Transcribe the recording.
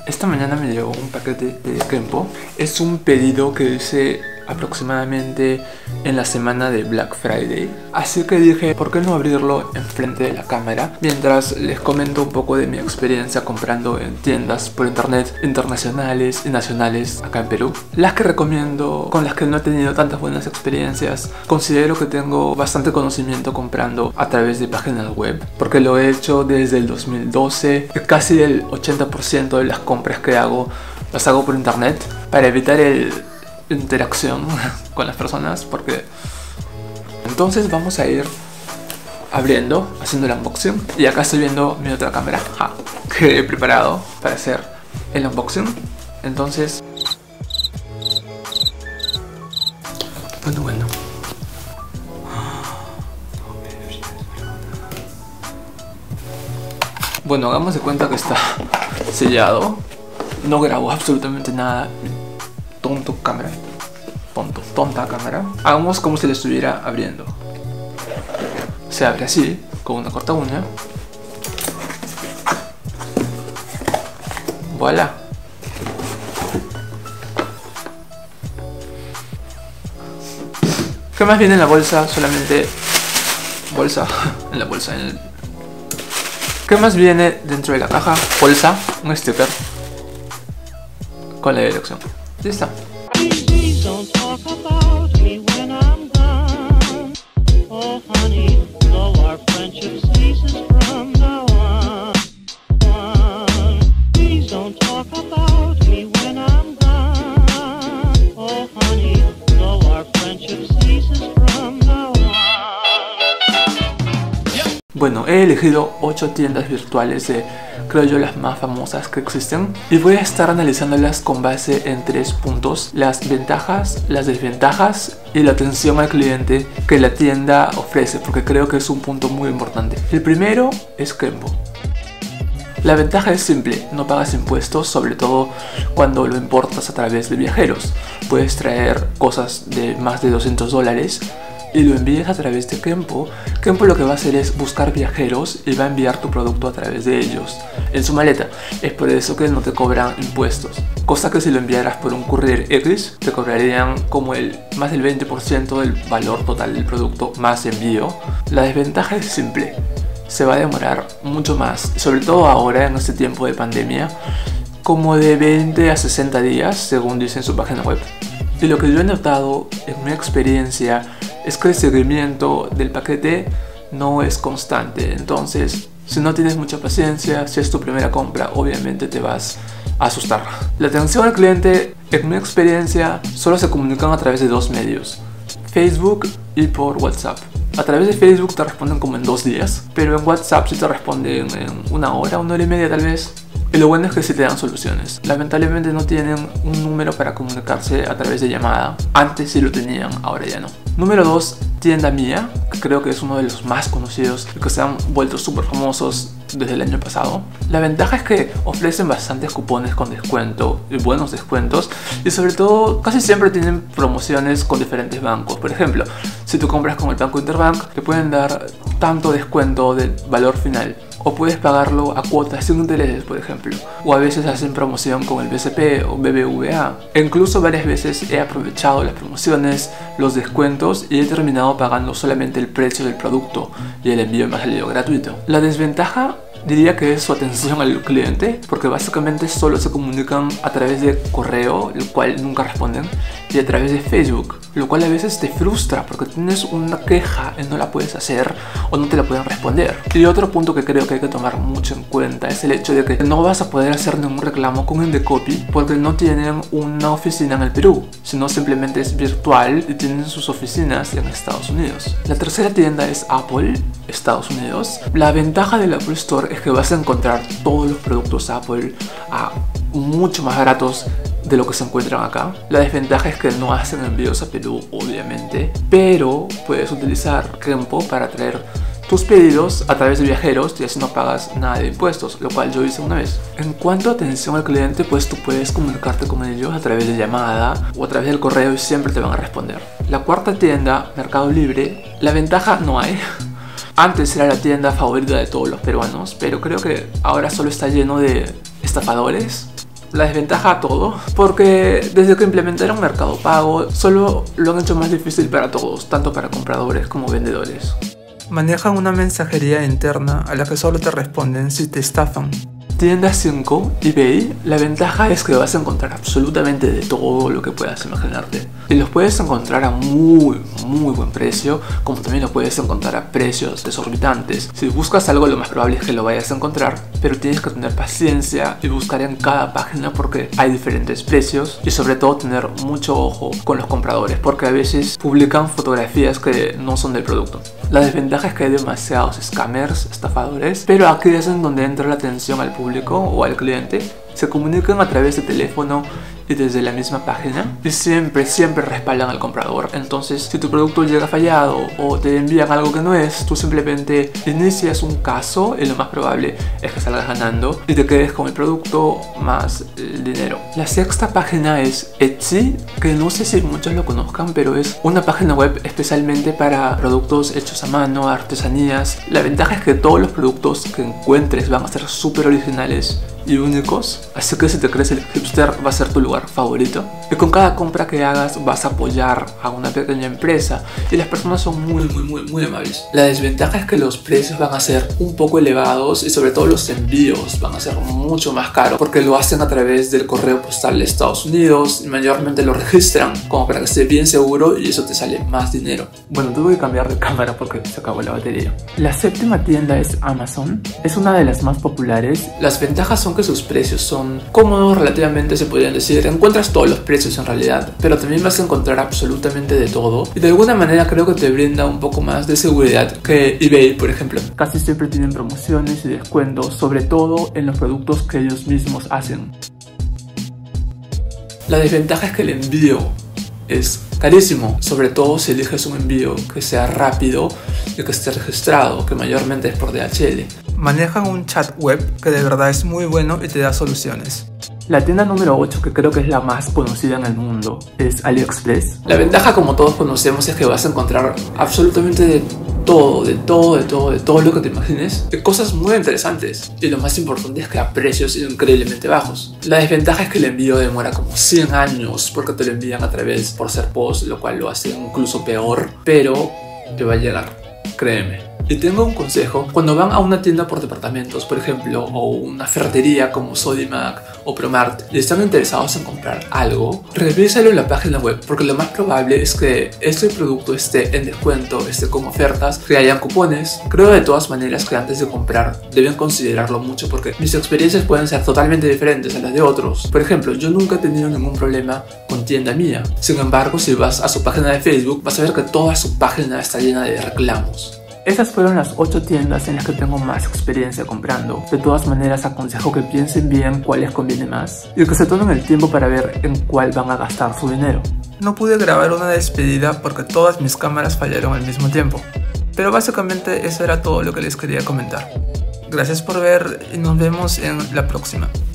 Esta mañana me llegó un paquete de Kempo. Es un pedido que hice aproximadamente en la semana de Black Friday, así que dije, ¿por qué no abrirlo enfrente de la cámara? Mientras les comento un poco de mi experiencia comprando en tiendas por internet internacionales y nacionales acá en Perú. Las que recomiendo, con las que no he tenido tantas buenas experiencias. Considero que tengo bastante conocimiento comprando a través de páginas web, porque lo he hecho desde el 2012. Casi el 80% de las compras que hago las hago por internet para evitar interacción con las personas, porque entonces vamos a ir abriendo, haciendo el unboxing. Y acá estoy viendo mi otra cámara que he preparado para hacer el unboxing. Entonces, bueno, hagamos de cuenta que está sellado. No grabo absolutamente nada. Tonta cámara. Hagamos como si le estuviera abriendo. Se abre así, con una corta uña. Voilà. ¿Qué más viene en la bolsa? Solamente bolsa. En la bolsa. ¿Qué más viene dentro de la caja? Bolsa, un sticker con la dirección. Ya está. Bueno, he elegido 8 tiendas virtuales de, creo yo, las más famosas que existen, y voy a estar analizándolas con base en 3 puntos: las ventajas, las desventajas y la atención al cliente que la tienda ofrece, porque creo que es un punto muy importante. El primero es Kempo. La ventaja es simple: no pagas impuestos, sobre todo cuando lo importas a través de viajeros. Puedes traer cosas de más de $200 y lo envías a través de Kempo. Kempo lo que va a hacer es buscar viajeros y va a enviar tu producto a través de ellos en su maleta. Es por eso que no te cobran impuestos, cosa que si lo enviaras por un courier X te cobrarían como más del 20% del valor total del producto más envío. La desventaja es simple: se va a demorar mucho más, sobre todo ahora en este tiempo de pandemia, como de 20 a 60 días según dice en su página web. Y lo que yo he notado en mi experiencia es que el seguimiento del paquete no es constante. Entonces, si no tienes mucha paciencia, si es tu primera compra, obviamente te vas a asustar. La atención al cliente, en mi experiencia, solo se comunican a través de 2 medios: Facebook y por WhatsApp. A través de Facebook te responden como en 2 días, pero en WhatsApp sí te responden en 1 hora, 1 hora y media tal vez. Y lo bueno es que sí te dan soluciones. Lamentablemente no tienen un número para comunicarse a través de llamada. Antes sí lo tenían, ahora ya no. Número 2, Tienda Mía, que creo que es uno de los más conocidos y que se han vuelto súper famosos desde el año pasado. La ventaja es que ofrecen bastantes cupones con descuento y buenos descuentos, y sobre todo casi siempre tienen promociones con diferentes bancos. Por ejemplo, si tú compras con el Banco Interbank, te pueden dar tanto descuento del valor final, o puedes pagarlo a cuotas sin intereses, por ejemplo. O a veces hacen promoción con el BCP o BBVA. E incluso varias veces he aprovechado las promociones, los descuentos, y he terminado pagando solamente el precio del producto y el envío me ha salido gratuito. La desventaja diría que es su atención al cliente, porque básicamente solo se comunican a través de correo, el cual nunca responden, y a través de Facebook, lo cual a veces te frustra porque tienes una queja y no la puedes hacer o no te la pueden responder. Y otro punto que creo que hay que tomar mucho en cuenta es el hecho de que no vas a poder hacer ningún reclamo con Indecopy porque no tienen una oficina en el Perú, sino simplemente es virtual y tienen sus oficinas en Estados Unidos. La tercera tienda es Apple, Estados Unidos. La ventaja del Apple Store es que vas a encontrar todos los productos Apple a mucho más baratos de lo que se encuentran acá. La desventaja es que no hacen envíos a Perú, obviamente, pero puedes utilizar Kempo para traer tus pedidos a través de viajeros y así no pagas nada de impuestos, lo cual yo hice una vez. En cuanto a atención al cliente, pues tú puedes comunicarte con ellos a través de llamada o a través del correo y siempre te van a responder. La cuarta tienda, Mercado Libre, la ventaja no hay. Antes era la tienda favorita de todos los peruanos, pero creo que ahora solo está lleno de estafadores La desventaja a todo, porque desde que implementaron Mercado Pago, solo lo han hecho más difícil para todos, tanto para compradores como vendedores. Manejan una mensajería interna a la que solo te responden si te estafan. Tienda 5, eBay, la ventaja es que vas a encontrar absolutamente de todo lo que puedas imaginarte. Y los puedes encontrar a muy buen precio, como también lo puedes encontrar a precios desorbitantes. Si buscas algo, lo más probable es que lo vayas a encontrar, pero tienes que tener paciencia y buscar en cada página porque hay diferentes precios, y sobre todo tener mucho ojo con los compradores, porque a veces publican fotografías que no son del producto. La desventaja es que hay demasiados scammers, estafadores, pero aquí es en donde entra la atención al público o al cliente. Se comunican a través de teléfono y desde la misma página y siempre respaldan al comprador. Entonces, si tu producto llega fallado o te envían algo que no es, tú simplemente inicias un caso y lo más probable es que salgas ganando y te quedes con el producto más el dinero. La sexta página es Etsy, que no sé si muchos lo conozcan, pero es una página web especialmente para productos hechos a mano, artesanías. La ventaja es que todos los productos que encuentres van a ser súper originales y únicos, así que si te crees el hipster va a ser tu lugar favorito. Y con cada compra que hagas vas a apoyar a una pequeña empresa y las personas son muy amables. La desventaja es que los precios van a ser un poco elevados y sobre todo los envíos van a ser mucho más caros porque lo hacen a través del correo postal de Estados Unidos y mayormente lo registran como para que esté bien seguro y eso te sale más dinero. Bueno, tuve que cambiar de cámara porque se acabó la batería. La séptima tienda es Amazon, es una de las más populares. Las ventajas son que sus precios son cómodos relativamente, se podrían decir. Encuentras todos los precios en realidad, pero también vas a encontrar absolutamente de todo y de alguna manera creo que te brinda un poco más de seguridad que eBay, por ejemplo. Casi siempre tienen promociones y descuentos, sobre todo en los productos que ellos mismos hacen. La desventaja es que el envío es carísimo, sobre todo si eliges un envío que sea rápido y que esté registrado, que mayormente es por DHL. Manejan un chat web que de verdad es muy bueno y te da soluciones. La tienda número 8, que creo que es la más conocida en el mundo, es AliExpress. La ventaja, como todos conocemos, es que vas a encontrar absolutamente de todo lo que te imagines, de cosas muy interesantes, y lo más importante es que a precios increíblemente bajos. La desventaja es que el envío demora como 100 años porque te lo envían a través por ser post, lo cual lo hace incluso peor, pero te va a llegar, créeme. Y tengo un consejo: cuando van a una tienda por departamentos, por ejemplo, o una ferretería como Sodimac o Promart y están interesados en comprar algo, revísalo en la página web, porque lo más probable es que este producto esté en descuento, esté con ofertas, que hayan cupones. Creo de todas maneras que antes de comprar deben considerarlo mucho, porque mis experiencias pueden ser totalmente diferentes a las de otros. Por ejemplo, yo nunca he tenido ningún problema con Tienda Mía. Sin embargo, si vas a su página de Facebook, vas a ver que toda su página está llena de reclamos. Esas fueron las 8 tiendas en las que tengo más experiencia comprando. De todas maneras, aconsejo que piensen bien cuál les conviene más y que se tomen el tiempo para ver en cuál van a gastar su dinero. No pude grabar una despedida porque todas mis cámaras fallaron al mismo tiempo, pero básicamente eso era todo lo que les quería comentar. Gracias por ver y nos vemos en la próxima.